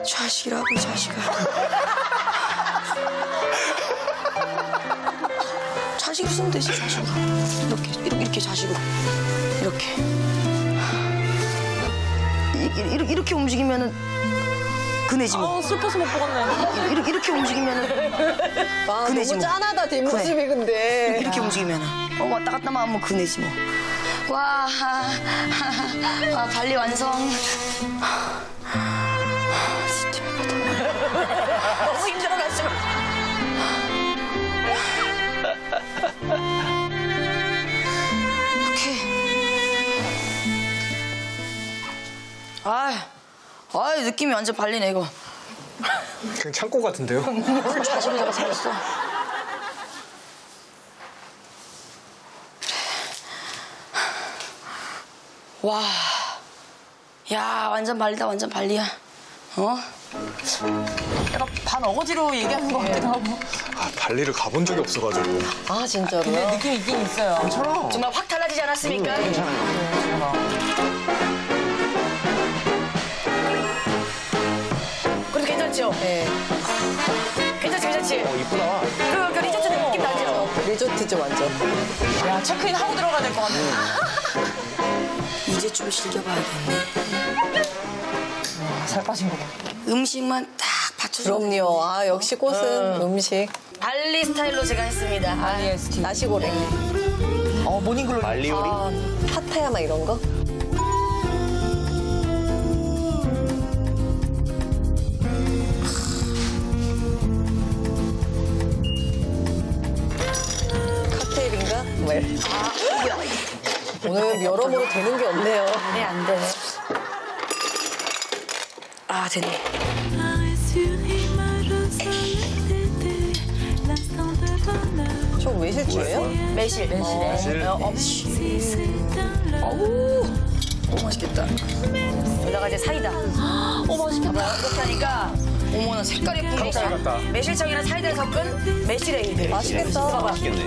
자식이라고, 이 자식아. 자식으로 쓰면 되지, 자식으로. 이렇게 자식으로. 이렇게 움직이면은 그네지 뭐. 슬퍼서 못 보겠네. 이렇게 움직이면은 그네지 너무 뭐. 짠하다, 뒷모습이 근데. 이렇게 움직이면은 왔다 갔다만 하면 그네지 뭐. 와, 발리 완성. 진짜 열받아. 너무 힘들어가지고. 오케이. 느낌이 완전 발리네, 이거. 그냥 창고 같은데요? 자식에다가 살았어. 와, 야, 완전 발리다, 완전 발리야. 약간 반 어거지로 얘기하는 것 같기도 하고. 발리를 가본 적이 없어가지고. 아, 진짜로요? 근데 느낌 있긴 있어요. 괜찮아. 정말 확 달라지지 않았습니까? 그래도 괜찮죠? 네. 괜찮지? 이쁘다. 그 리조트 느낌 나죠? 리조트죠, 완전. 야, 체크인 하고 들어가야 될 것 같아. 이제 좀 즐겨봐야겠네. 살 빠진 거 봐. 음식만 딱 받쳐주면 그럼요. 아, 역시 꽃은 음식. 발리 스타일로 제가 했습니다. IST. 나시고랭. 모닝글로리. 발리 요리? 파타야 막 이런 거? 칵테일인가? 오늘 여러모로 되는 게 없네요. 네, 안 돼. 아, 됐네. 저 매실주예요? 매실. 어우. 오, 맛있겠다. 여기다가 이제 사이다. 맛있겠다. 이렇게 하니까, 어머나, 색깔 예쁜 게 있어. 같다. 매실청이랑 사이다를 섞은 매실에이드. 맛있겠다. 봐봐. 맛있겠네.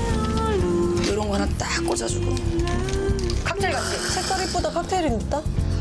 이런 거 하나 딱 꽂아주고. 칵테일 같지? 색깔 이쁘다, 칵테일입니다.